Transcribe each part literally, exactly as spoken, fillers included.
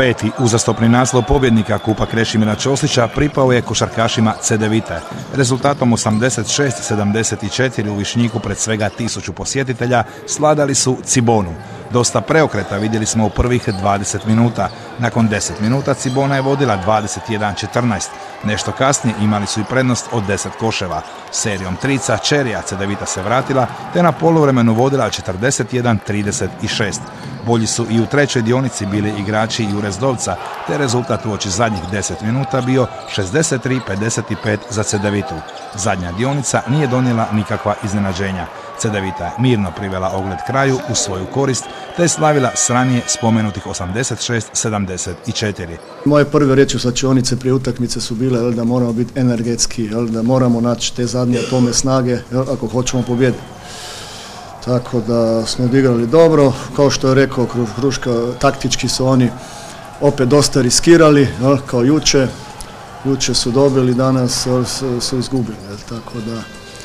Peti uzastopni naslov pobjednika Kupa Krešimira Ćosića pripao je košarkašima Cedevite. Rezultatom osamdeset šest sedamdeset četiri u Višnjiku pred svega tisuću posjetitelja sladali su Cibonu. Dosta preokreta vidjeli smo u prvih dvadeset minuta. Nakon deset minuta Cibona je vodila dvadeset jedan četrnaest. Nešto kasnije imali su i prednost od deset koševa. Serijom trica Čerija Cedevita se vratila te na poluvremenu vodila četrdeset jedan trideset šest. Bolji su i u trećoj dionici bili igrači Jurezdovca, te rezultat uoči zadnjih deset minuta bio šezdeset tri pedeset pet za Cedevitu. Zadnja dionica nije donijela nikakva iznenađenja. Cedevita je mirno privela ogled kraju u svoju korist, te je slavila s ranije spomenutih osamdeset šest sedamdeset četiri. Moje prve riječi u slačionice prije utakmice su bile jel, da moramo biti energetski, jel, da moramo naći te zadnje tome snage jel, ako hoćemo pobijediti. Tako da smo odigrali dobro, kao što je rekao Kruška, taktički su oni opet dosta riskirali, jel, kao juče. Juče su dobili, danas su, su izgubili, jel, tako da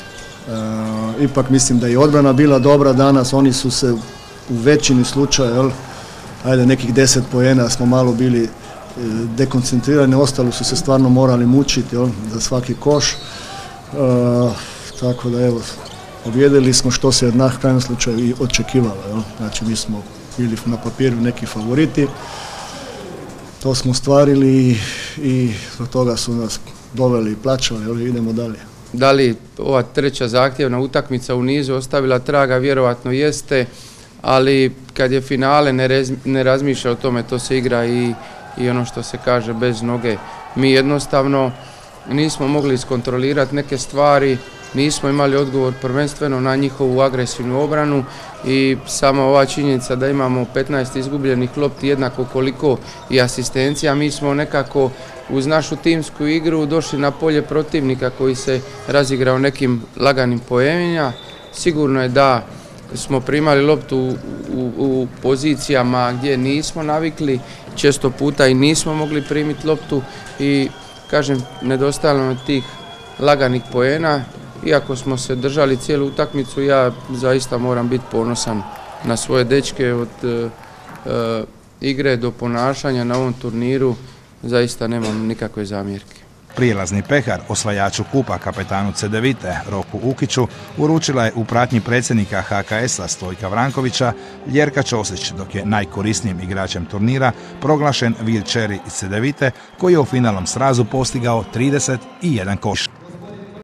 e, ipak mislim da je odbrana bila dobra danas, oni su se u većini slučaja, jel, ajde nekih deset poena smo malo bili e, dekoncentrirani, ostali su se stvarno morali mučiti jel, za svaki koš, e, tako da evo, pobjedili smo što se na krajnjem slučaju i očekivalo. Jel? Znači mi smo bili na papiru neki favoriti, to smo ostvarili i, i zbog toga su nas doveli i plaćali, jel? Idemo dalje. Da li ova treća zahtjevna utakmica u nizu ostavila traga? Vjerovatno jeste, ali kad je finale ne, rez, ne razmišlja o tome, to se igra i, i ono što se kaže bez noge. Mi jednostavno nismo mogli iskontrolirati neke stvari, nismo imali odgovor prvenstveno na njihovu agresivnu obranu i sama ova činjenica da imamo petnaest izgubljenih lopti jednako koliko i asistencija, mi smo nekako uz našu timsku igru došli na polje protivnika koji se razigrao nekim laganim poenima. Sigurno je da smo primali loptu u, u, u pozicijama gdje nismo navikli, često puta i nismo mogli primiti loptu i kažem, nedostajalo nam tih laganih poena. Iako smo se držali cijelu utakmicu, ja zaista moram biti ponosan na svoje dečke od e, e, igre do ponašanja na ovom turniru, zaista nemam nikakve zamjerke. Prijelazni pehar osvajaču kupa kapetanu Cedevite Roku Ukiću uručila je u pratnji predsjednika H K S-a Stojka Vrankovića Ljerka Ćosić, dok je najkorisnijim igračem turnira proglašen Vil Čeri iz Cedevite koji je u finalnom srazu postigao trideset jedan koš.